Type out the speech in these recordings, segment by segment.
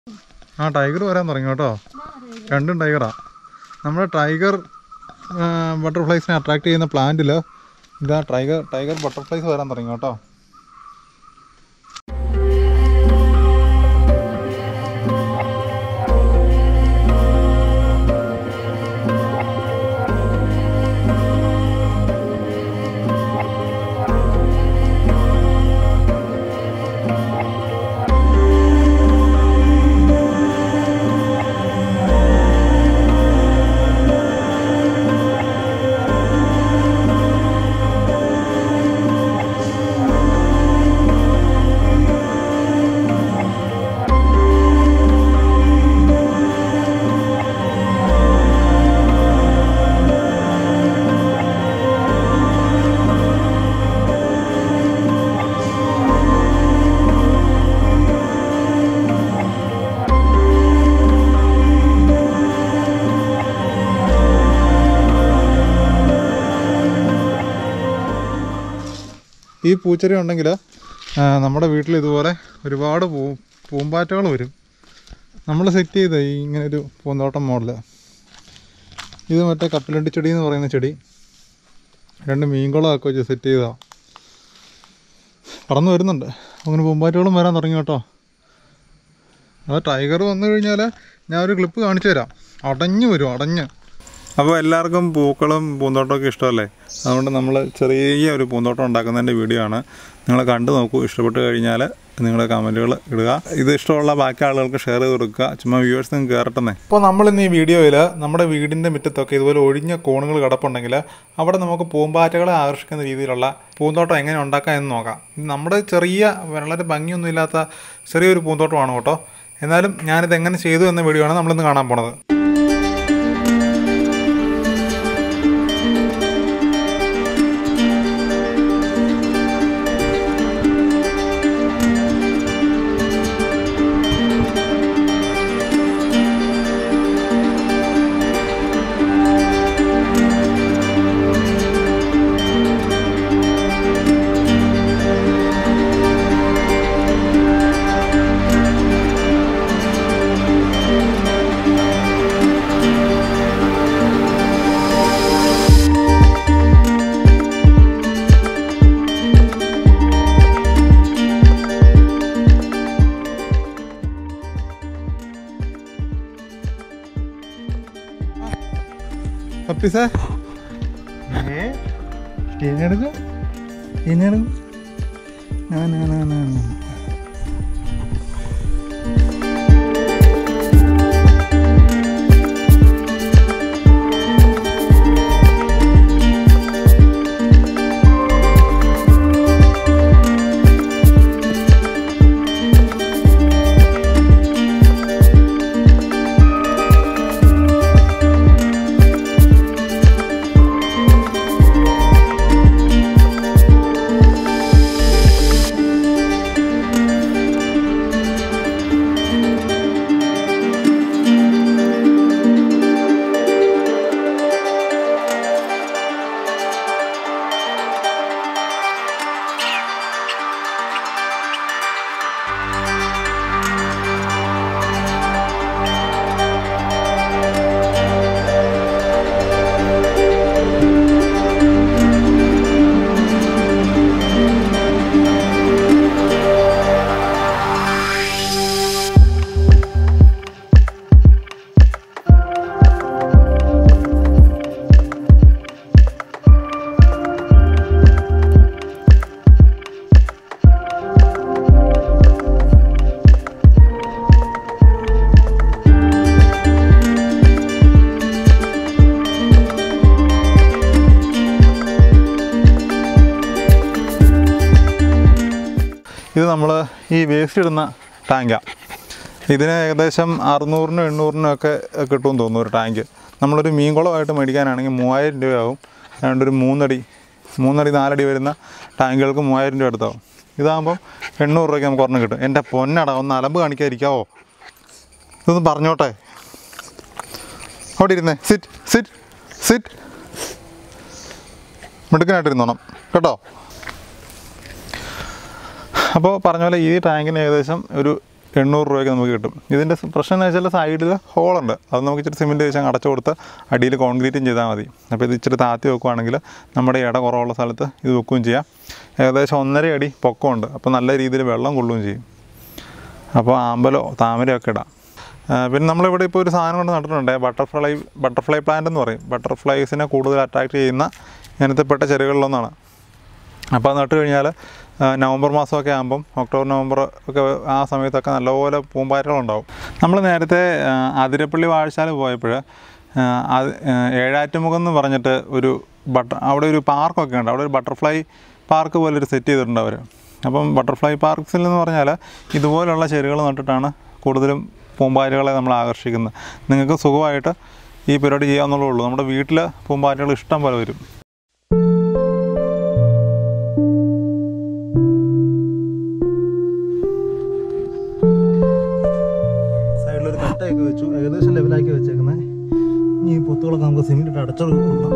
ആ ടൈഗർ വരാൻ തുടങ്ങി കേട്ടോ. രണ്ടും ടൈഗറാ. നമ്മുടെ ടൈഗർ ബട്ടർഫ്ലൈസിനെ അട്രാക്ട് ചെയ്യുന്ന പ്ലാന്റിൽ ഇതാ ടൈഗർ ബട്ടർഫ്ലൈസ് വരാൻ തുടങ്ങി കേട്ടോ. ഈ പൂച്ചെടി ഉണ്ടെങ്കിൽ നമ്മുടെ വീട്ടിൽ ഇതുപോലെ ഒരുപാട് പൂമ്പാറ്റകൾ വരും. നമ്മൾ സെറ്റ് ചെയ്ത ഈ ഇങ്ങനൊരു പൂന്തോട്ടം മോഡൽ. ഇത് മറ്റേ കപ്പലണ്ടി ചെടി എന്ന് പറയുന്ന ചെടി. 2 മീൻകുളമൊക്കെ വെച്ച് സെറ്റ് ചെയ്താൽ പറന്ന് വരുന്നുണ്ട്. അങ്ങനെ പൂമ്പാറ്റകളും വരാൻ തുടങ്ങി കേട്ടോ. അത് ടൈഗർ വന്നു കഴിഞ്ഞാൽ ഞാൻ ഒരു ക്ലിപ്പ് കാണിച്ചു തരാം. അടഞ്ഞു വരും, അടഞ്ഞ്. അപ്പോൾ എല്ലാവർക്കും പൂക്കളും പൂന്തോട്ടമൊക്കെ ഇഷ്ടമല്ലേ? അതുകൊണ്ട് നമ്മൾ ചെറിയ ഒരു പൂന്തോട്ടം ഉണ്ടാക്കുന്നതിൻ്റെ വീഡിയോ ആണ്. നിങ്ങൾ കണ്ടു നോക്കൂ. ഇഷ്ടപ്പെട്ട് കഴിഞ്ഞാൽ നിങ്ങളുടെ കമൻറ്റുകൾ ഇടുക. ഇത് ഇഷ്ടമുള്ള ബാക്കി ആളുകൾക്ക് ഷെയർ ചെയ്ത് കൊടുക്കുക. ചുമ്മാ വ്യൂവേഴ്സ് നിങ്ങൾക്ക് കയറട്ടെ. അപ്പോൾ നമ്മളിന്ന് ഈ വീഡിയോയിൽ നമ്മുടെ വീടിൻ്റെ മുറ്റത്തൊക്കെ ഇതുപോലെ ഒഴിഞ്ഞ കോണുകൾ കിടപ്പുണ്ടെങ്കിൽ അവിടെ നമുക്ക് പൂമ്പാറ്റകളെ ആകർഷിക്കുന്ന രീതിയിലുള്ള പൂന്തോട്ടം എങ്ങനെ ഉണ്ടാക്കാം എന്ന് നോക്കാം. നമ്മുടെ വളരെ ഭംഗിയൊന്നും ഇല്ലാത്ത ചെറിയൊരു പൂന്തോട്ടമാണ് കേട്ടോ. എന്നാലും ഞാനിത് എങ്ങനെ ചെയ്തു എന്ന വീഡിയോ ആണ് നമ്മളിന്ന് കാണാൻ പോണത്. പപ്പീസേ എന്നെടുക്കും ഇത് നമ്മൾ ഈ വേസ്റ്റ് ഇടുന്ന ടാങ്കാണ്. ഇതിന് ഏകദേശം 600-നും 800-നും ഒക്കെ കിട്ടുമെന്ന് തോന്നുന്നു ഒരു ടാങ്ക്. നമ്മളൊരു മീൻകുളമായിട്ട് മേടിക്കാനാണെങ്കിൽ 3000 രൂപയാവും. അതുകൊണ്ട് ഒരു 3 അടി 4 അടി വരുന്ന ടാങ്കുകൾക്ക് 3000 രൂപ എടുത്താവും. ഇതാകുമ്പം 800 രൂപയ്ക്ക് നമുക്ക് ഒരെണ്ണം കിട്ടും. എൻ്റെ പൊന്നട ഒന്ന് അലമ്പ് കാണിക്കാതിരിക്കാവോ? ഇതൊന്ന് പറഞ്ഞോട്ടെ. അവിടെ ഇരുന്നേ. സിറ്റ് മിടുക്കനായിട്ടിരുന്നോണം കേട്ടോ. അപ്പോൾ പറഞ്ഞ പോലെ ഈ ടാങ്കിന് ഏകദേശം ഒരു 800 രൂപയ്ക്ക് നമുക്ക് കിട്ടും. ഇതിൻ്റെ പ്രശ്നം എന്ന് വെച്ചാൽ സൈഡിൽ ഹോളുണ്ട്. അത് നമുക്ക് ഇച്ചിരി സിമെൻറ്റ് വെച്ചാൽ അടച്ചു കൊടുത്ത് അടിയിൽ കോൺക്രീറ്റും ചെയ്താൽ മതി. അപ്പോൾ ഇത് ഇച്ചിരി താത്തി വെക്കുകയാണെങ്കിൽ നമ്മുടെ ഇട കുറവുള്ള സ്ഥലത്ത് ഇത് വെക്കുകയും ചെയ്യാം. ഏകദേശം 1.5 അടി പൊക്കമുണ്ട്. അപ്പോൾ നല്ല രീതിയിൽ വെള്ളം കൊള്ളുകയും ചെയ്യും. അപ്പോൾ ആമ്പലോ താമരയോ ഒക്കെ ഇടാം. പിന്നെ നമ്മളിവിടെ ഇപ്പോൾ ഒരു സാധനം കൊണ്ട് നട്ടിട്ടുണ്ട്, ബട്ടർഫ്ലൈ പ്ലാന്റ് എന്ന് പറയും. ബട്ടർഫ്ലൈസിനെ കൂടുതൽ അട്രാക്റ്റ് ചെയ്യുന്ന ഇനത്തിൽപ്പെട്ട ചെടികളിലൊന്നാണ്. അപ്പോൾ അത് നട്ട് കഴിഞ്ഞാൽ നവംബർ മാസമൊക്കെ ആകുമ്പം, ഒക്ടോബർ നവംബർ ഒക്കെ ആ സമയത്തൊക്കെ നല്ലപോലെ പൂമ്പാറ്റകളുണ്ടാവും. നമ്മൾ നേരത്തെ അതിരപ്പള്ളി വാഴശാല പോയപ്പോൾ ഏഴാറ്റുമുഖം എന്ന് പറഞ്ഞിട്ട് അവിടെ ഒരു പാർക്കൊക്കെ ഉണ്ട്. അവിടെ ഒരു ബട്ടർഫ്ലൈ പാർക്ക് പോലൊരു സെറ്റ് ചെയ്തിട്ടുണ്ട് അവർ. അപ്പം ബട്ടർഫ്ലൈ പാർക്സിൽ എന്ന് പറഞ്ഞാൽ ഇതുപോലുള്ള ചെടികൾ നട്ടിട്ടാണ് കൂടുതലും പൂമ്പാറ്റകളെ നമ്മൾ ആകർഷിക്കുന്നത്. നിങ്ങൾക്ക് സുഖമായിട്ട് ഈ പരിപാടി ചെയ്യാവുന്നതേ ഉള്ളൂ. നമ്മുടെ വീട്ടിൽ പൂമ്പാറ്റകൾ ഇഷ്ടം പോലെ വരും. സൈഡിലൊരു കട്ടയൊക്കെ വെച്ചു, ഏകദേശം ലെവലാക്കി വെച്ചേക്കുന്നത്. ഈ പൊത്തുകളൊക്കെ നമുക്ക് സിമെൻറ്റ് ഇട്ട് അടച്ചു കൊടുക്കണം.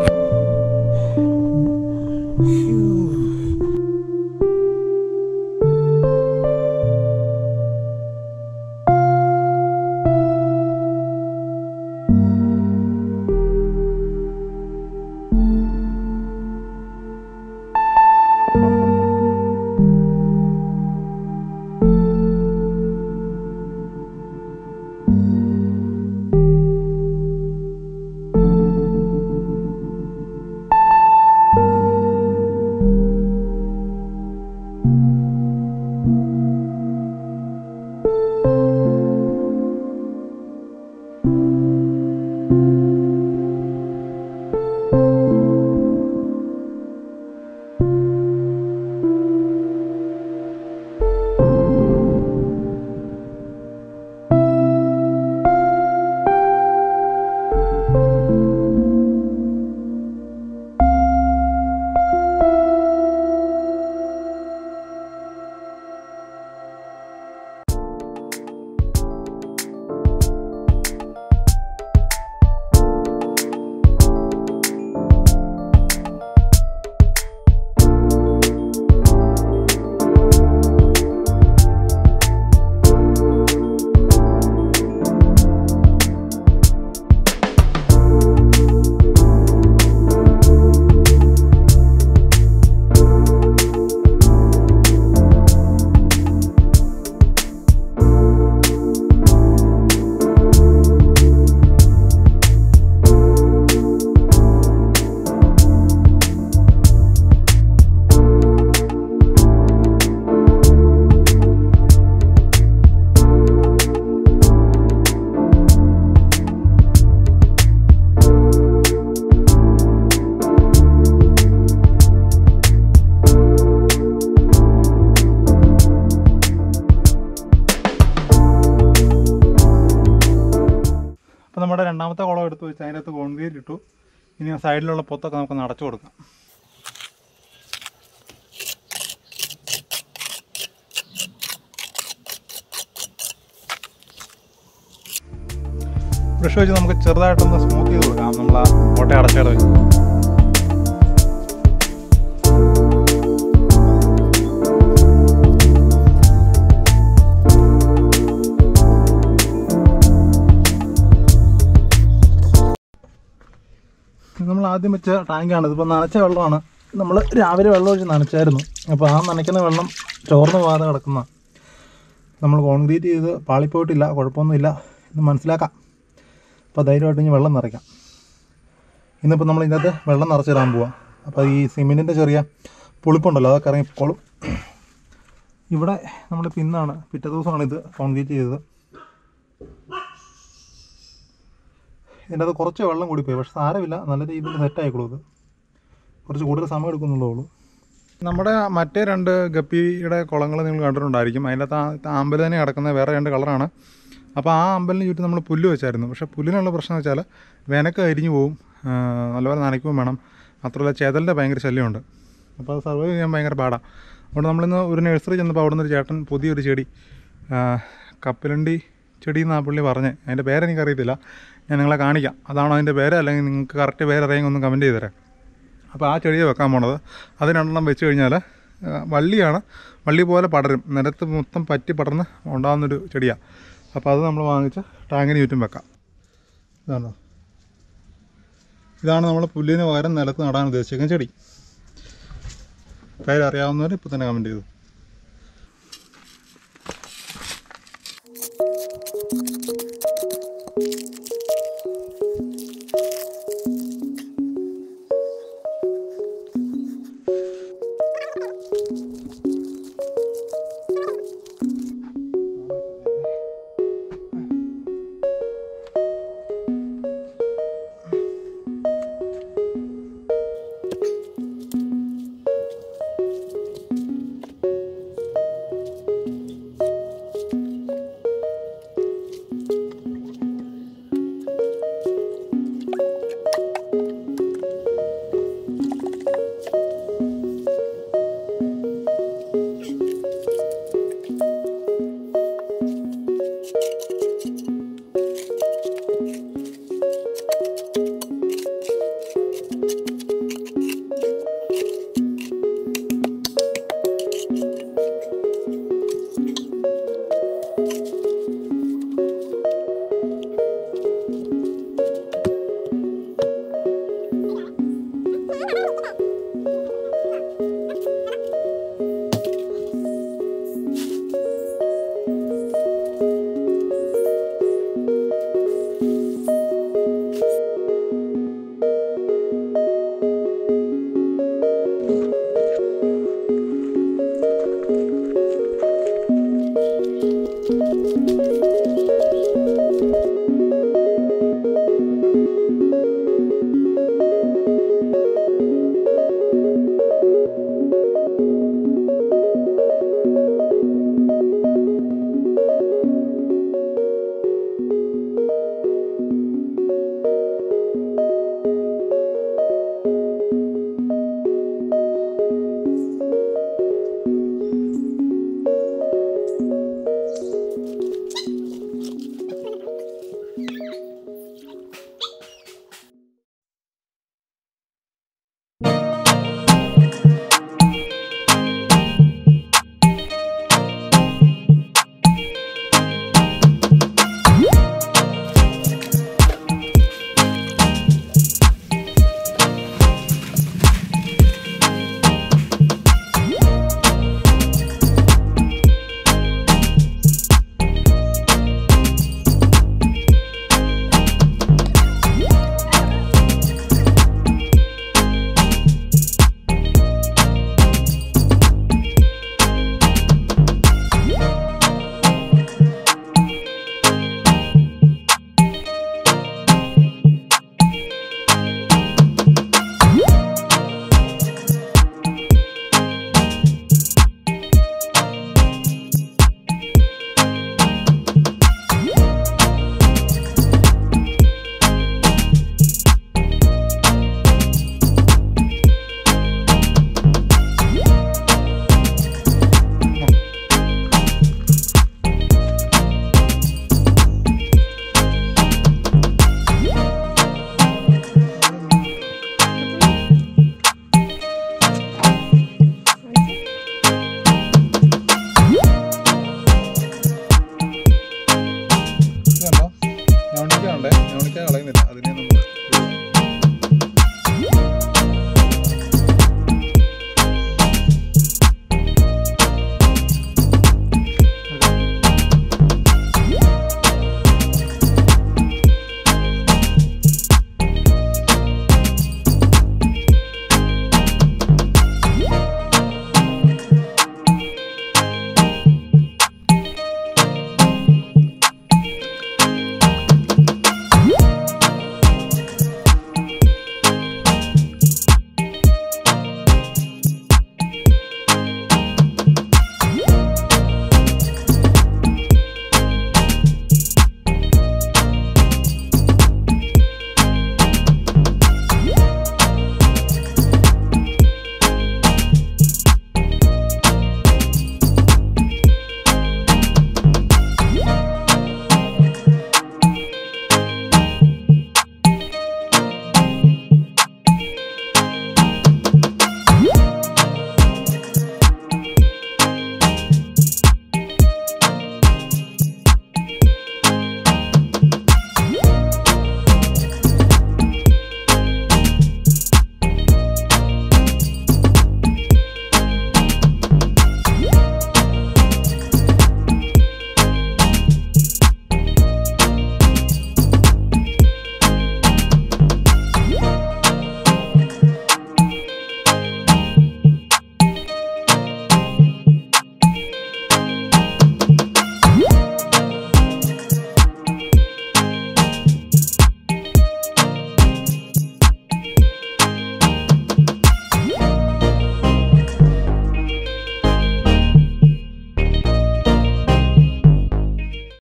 അപ്പോൾ നമ്മുടെ രണ്ടാമത്തെ കുളം എടുത്ത് വെച്ച് അതിനകത്ത് കോൺക്രീറ്റ് ഇട്ടു. ഇനി സൈഡിലുള്ള പൊത്തൊക്കെ നമുക്ക് അടച്ചു കൊടുക്കാം. ബ്രഷ് വെച്ച് നമുക്ക് ചെറുതായിട്ടൊന്ന് സ്മൂത്ത് ചെയ്ത് കൊടുക്കാം. നമ്മൾ ആ കോട്ട അടച്ചേട വെച്ച് നമ്മൾ ആദ്യം വെച്ച ടാങ്കാണ്. ഇതിപ്പോൾ നനച്ച വെള്ളമാണ്. നമ്മൾ രാവിലെ വെള്ളം ഒഴിച്ച് നനച്ചായിരുന്നു. അപ്പോൾ ആ നനയ്ക്കുന്ന വെള്ളം ചോർന്ന് പോകാതെ കിടക്കുന്ന, നമ്മൾ കോൺക്രീറ്റ് ചെയ്ത് പാളിപ്പോയിട്ടില്ല, കുഴപ്പമൊന്നുമില്ല എന്ന് മനസ്സിലാക്കാം. അപ്പോൾ ധൈര്യമായിട്ട് ഇനി വെള്ളം നിറയ്ക്കാം. ഇന്നിപ്പോൾ നമ്മൾ ഇതിനകത്ത് വെള്ളം നിറച്ചിടാൻ പോവാം. അപ്പോൾ ഈ സിമെൻറ്റിൻ്റെ ചെറിയ പുളിപ്പുണ്ടല്ലോ, അതൊക്കെ ഇറങ്ങിക്കോളും. ഇവിടെ നമ്മൾ പിന്നാണ്, പിറ്റേ ദിവസമാണ് ഇത് കോൺക്രീറ്റ് ചെയ്തത്. ഇതിൻ്റെ അത് കുറച്ച് വെള്ളം കൂടിപ്പോയി, പക്ഷെ സാരമില്ല, നല്ല രീതിയിൽ സെറ്റായിക്കോളൂ. ഇത് കുറച്ച് കൂടുതൽ സമയം എടുക്കുന്നുള്ളൂ. നമ്മുടെ മറ്റേ 2 ഗപ്പിയുടെ കുളങ്ങൾ നിങ്ങൾ കണ്ടിട്ടുണ്ടായിരിക്കും. അതിനകത്ത് ആമ്പൽ തന്നെ കിടക്കുന്ന വേറെ 2 കളറാണ്. അപ്പോൾ ആ അമ്പലിന് ചുറ്റും നമ്മൾ പുല്ല് വെച്ചായിരുന്നു. പക്ഷേ പുല്ലിനുള്ള പ്രശ്നം എന്ന് വെച്ചാൽ വേനക്ക് അരിഞ്ഞു പോവും, നല്ലപോലെ നനയ്ക്കുകയും വേണം. മാത്രമല്ല ചെതലിൻ്റെ ഭയങ്കര ശല്യമുണ്ട്. അപ്പോൾ അത് സർവൈവ് ചെയ്യാൻ ഭയങ്കര പാടാണ്. അതുകൊണ്ട് നമ്മളിന്ന് ഒരു നഴ്സറി ചെന്നപ്പോൾ അവിടെ നിന്നൊരു ചേട്ടൻ പുതിയൊരു ചെടി, കപ്പലണ്ടി ചെടി എന്നാണ് പുള്ളി പറഞ്ഞ്. അതിൻ്റെ പേരെനിക്കറിയത്തില്ല, ഞാൻ നിങ്ങളെ കാണിക്കാം. അതാണോ അതിൻ്റെ പേര്, അല്ലെങ്കിൽ നിങ്ങൾക്ക് കറക്റ്റ് പേരറിയെങ്കിൽ ഒന്ന് കമൻറ്റ് ചെയ്ത് തരാം. അപ്പോൾ ആ ചെടിയെ വെക്കാൻ പോണത്. അത് 2 വെച്ച് കഴിഞ്ഞാൽ വള്ളിയാണ്, വള്ളി പോലെ പടരും, നിലത്ത് മൊത്തം പറ്റി പടർന്ന് ഉണ്ടാകുന്നൊരു ചെടിയാണ്. അപ്പോൾ അത് നമ്മൾ വാങ്ങിച്ച് ടാങ്കിന് ചുറ്റും വെക്കാം. ഇതാണ് നമ്മൾ പുല്ലിന് പകരം നിലത്ത് നടാൻ ഉദ്ദേശിക്കുന്ന ചെടി. കാര്യം അറിയാവുന്നവർ ഇപ്പോൾ തന്നെ കമൻറ്റ് ചെയ്തു.